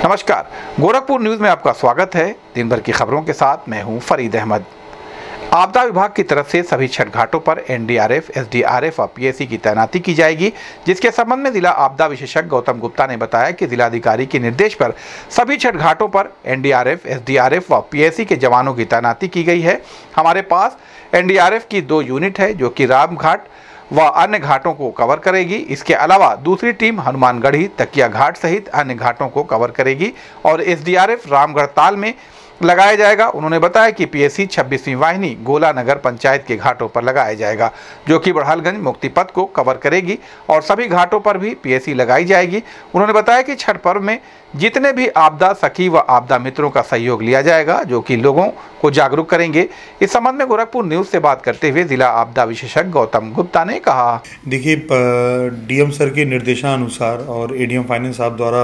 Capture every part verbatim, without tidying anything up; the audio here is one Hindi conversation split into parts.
नमस्कार, गोरखपुर न्यूज में आपका स्वागत है। दिन भर की खबरों के साथ मैं हूं फरीद अहमद। आपदा विभाग की तरफ से सभी छठ घाटों पर N D R F, S D R F और पी एस सी की तैनाती की जाएगी, जिसके संबंध में जिला आपदा विशेषज्ञ गौतम गुप्ता ने बताया कि जिलाधिकारी के निर्देश पर सभी छठ घाटों पर N D R F, S D R F व पी एस सी के जवानों की तैनाती की गई है। हमारे पास एन डी आर एफ की दो यूनिट है जो कि रामघाट व अन्य घाटों को कवर करेगी। इसके अलावा दूसरी टीम हनुमानगढ़ी, तकिया घाट सहित अन्य घाटों को कवर करेगी और S D R F Ramgarh Tal में लगाया जाएगा। उन्होंने बताया कि पी एस सी छब्बीसवीं वाहिनी गोला नगर पंचायत के घाटों पर लगाया जाएगा, जो कि बड़हलगंज मुक्ति पथ को कवर करेगी और सभी घाटों पर भी पी एस सी लगाई जाएगी। उन्होंने बताया कि छठ पर्व में जितने भी आपदा सखी व आपदा मित्रों का सहयोग लिया जाएगा, जो कि लोगों को जागरूक करेंगे। इस संबंध में गोरखपुर न्यूज से बात करते हुए जिला आपदा विशेषज्ञ गौतम गुप्ता ने कहा, देखिए, डी एम सर के निर्देशानुसार और ए डी एम फाइनेंस साहब द्वारा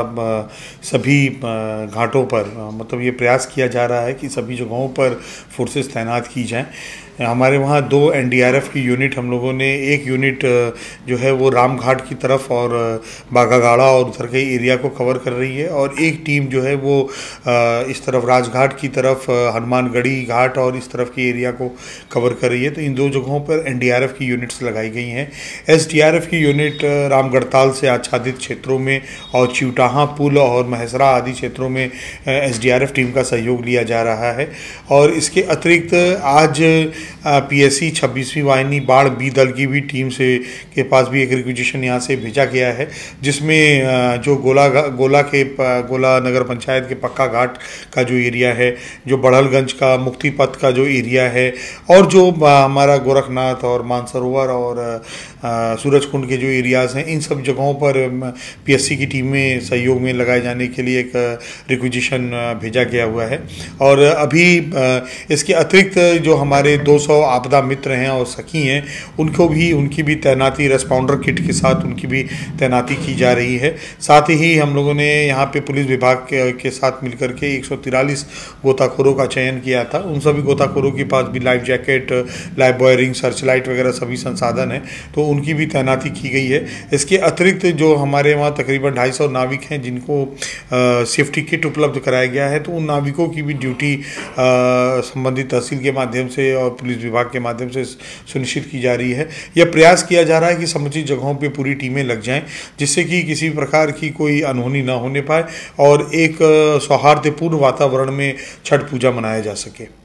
सभी घाटों पर मतलब ये प्रयास किया जा रहा है कि सभी जगहों पर फोर्सेस तैनात की जाएं। हमारे वहाँ दो एन डी आर एफ की यूनिट हम लोगों ने, एक यूनिट जो है वो रामघाट की तरफ और बाघागाड़ा और उधर के एरिया को कवर कर रही है और एक टीम जो है वो इस तरफ राजघाट की तरफ, हनुमानगढ़ी घाट और इस तरफ के एरिया को कवर कर रही है। तो इन दो जगहों पर एन डी आर एफ की यूनिट्स लगाई गई हैं। एस डी आर एफ की यूनिट रामगढ़ताल से आच्छादित क्षेत्रों में और चिवटाहा पुल और महसरा आदि क्षेत्रों में S D R F team का सहयोग लिया जा रहा है। और इसके अतिरिक्त आज पी एस सी छब्बीसवीं वाहिनी बाढ़ बी दल की भी टीम से के पास भी एक रिक्विजिशन यहाँ से भेजा गया है, जिसमें जो गोला गोला के गोला नगर पंचायत के पक्का घाट का जो एरिया है, जो बड़हलगंज का मुक्ति पथ का जो एरिया है और जो हमारा गोरखनाथ और मानसरोवर और सूरज कुंड के जो एरियाज़ हैं, इन सब जगहों पर पी एस सी की टीमें सहयोग में लगाए जाने के लिए एक रिक्विजिशन भेजा गया हुआ है। और अभी इसके अतिरिक्त जो हमारे दो सौ आपदा मित्र हैं और सखी हैं, उनको भी उनकी भी तैनाती रेस्पॉन्डर किट के साथ उनकी भी तैनाती की जा रही है। साथ ही हम लोगों ने यहाँ पे पुलिस विभाग के, के साथ मिलकर के एक सौ तिरालीस गोताखोरों का चयन किया था। उन सभी गोताखोरों के पास भी life jacket, life buoy ring, search light वगैरह सभी संसाधन हैं, तो उनकी भी तैनाती की गई है। इसके अतिरिक्त जो हमारे वहाँ तकरीबन ढाई सौ नाविक हैं जिनको आ, सेफ्टी किट उपलब्ध कराया गया है, तो उन नाविकों की भी ड्यूटी संबंधित तहसील के माध्यम से और पुलिस विभाग के माध्यम से सुनिश्चित की जा रही है। यह प्रयास किया जा रहा है कि समुचित जगहों पे पूरी टीमें लग जाएं, जिससे कि किसी प्रकार की कोई अनहोनी ना होने पाए और एक सौहार्दपूर्ण वातावरण में छठ पूजा मनाया जा सके।